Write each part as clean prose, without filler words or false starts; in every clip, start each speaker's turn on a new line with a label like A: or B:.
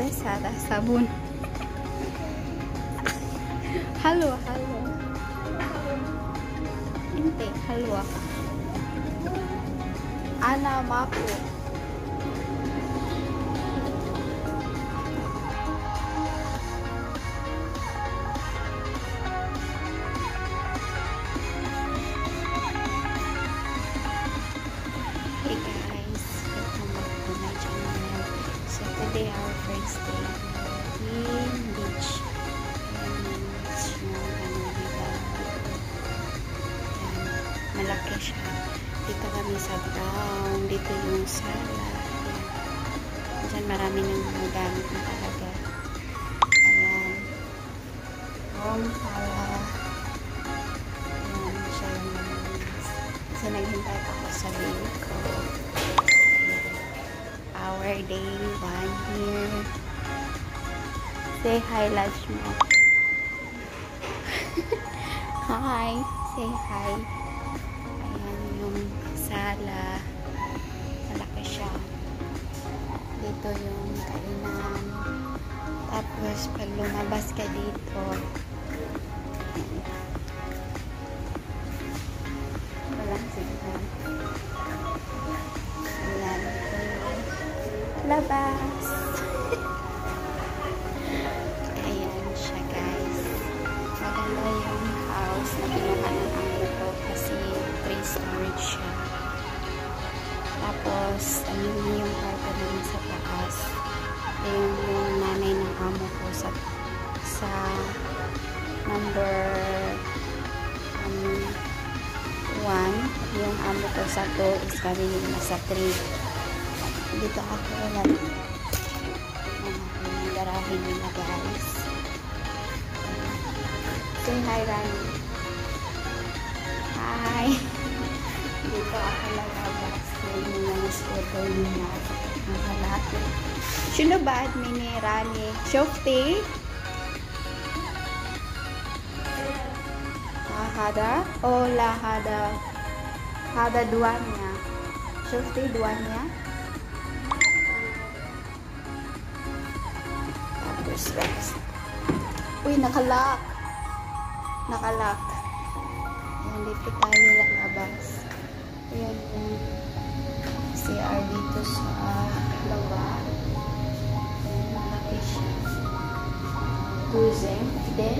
A: Sara sabun. Halwa, halwa. Inte, halwa. Ana mapo. Today our first day in beach. Malaki siya. Dito kami sa ground. Dito yung sala. Diyan marami ng mga gamit na talaga. Ayan. Home sala. Ayan siya yung malinis. Kasi naghintay ako sa baby ko. Our day 1 here. Say hi, Lashmo. Hi. Say hi. Ayan yung sala. Malaki siya. Dito yung kainan. Tapos pag lumabas ka dito, walang signal. Ayan. Labas. Ayan siya, guys. Maganda yung house na kinuha ng amo ko kasi 3 storage siya. Tapos, yung kwarto namin sa taas. Yung nanay ng amo ko sa number 1. Yung amo ko sa 2 is kami nasa 3. Dito ako ulit. Yung garahe nila, guys. Say hi, Rani. Hi. Dito ako lalabas. Yung mga scooter nila. Ang halati. Sino ba admin ni Rani? Shofty? Hada? Hola, Hada. Hada duanya. Shofty duanya. Uy, nakalock. Nakalock. Ayan, dito tayo lalabas. Ayan yung CR dito sa baba. Ayan, malaki siya. Cruising. Then,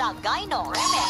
B: Sagayno Remix.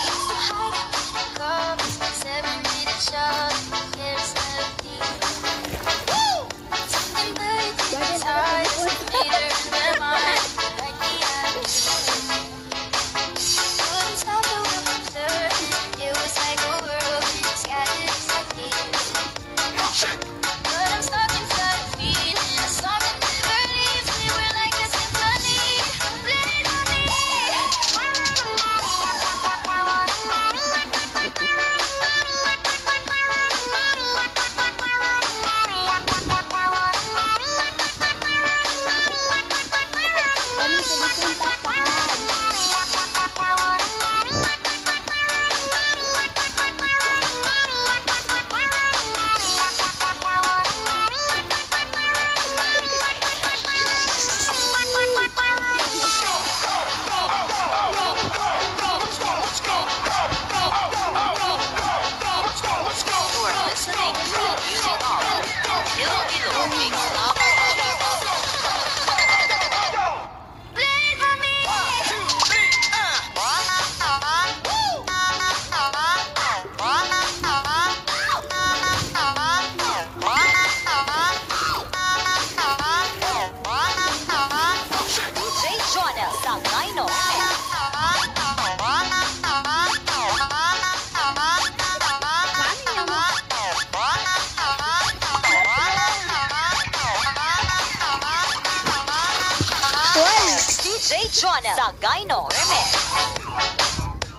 B: Jonah Sagayno Remix.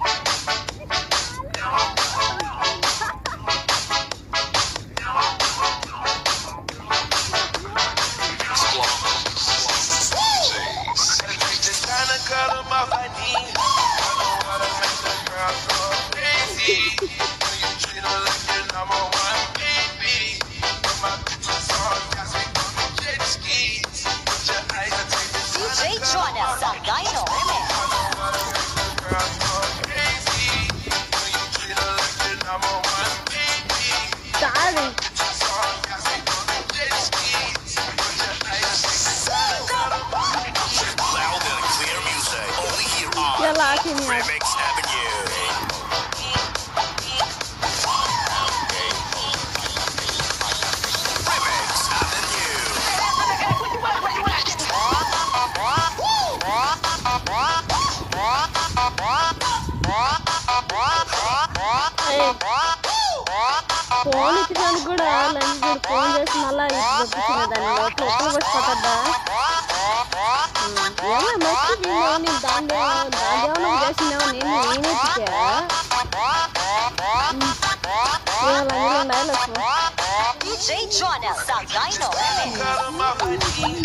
C: Remix Avenue. Remix
D: phone ఇచ్చినందుకు కూడా lunch phone చేసి మళ్ళీ పంపించిన దాన్ని లోపల ఎప్పుడు పట్టుకుంటుందా ఏమో మెసేజ్ నేను దాని చేసినావు నేనే ఇచ్చా
B: DJ Jonah Sagayno Remix.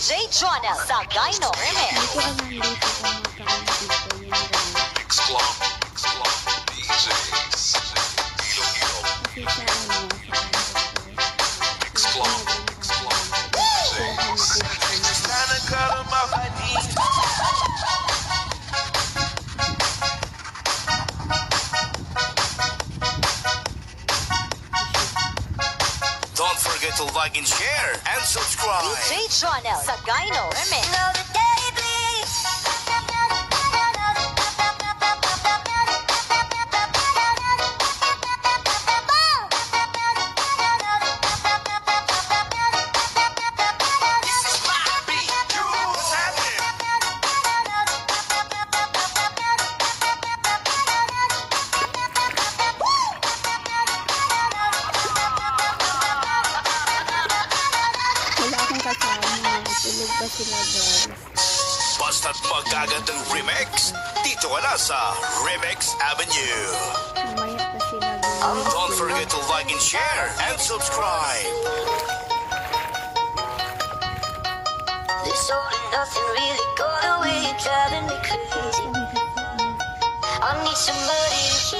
B: DJ Jonel Sagayno Remix.
A: Hindi ko alam dito kung magkano dito yung rent.
C: Exclom DJs. Iloilo.
A: Kasi sa ano, sa
C: Exclom DJs. Sana karamahani. Don't forget to like and share and subscribe.
B: DJ Jonel Sagayno Remix.
C: What's happening?
A: wala akong kasama. Tulog pa sila guys.
C: Basta't magagandang remix, dito ka na sa Remix Avenue.
A: Mamaya pa sila guys.
C: Don't forget to like and share and subscribe.
E: This all and nothing really got away, driving me crazy. I need somebody to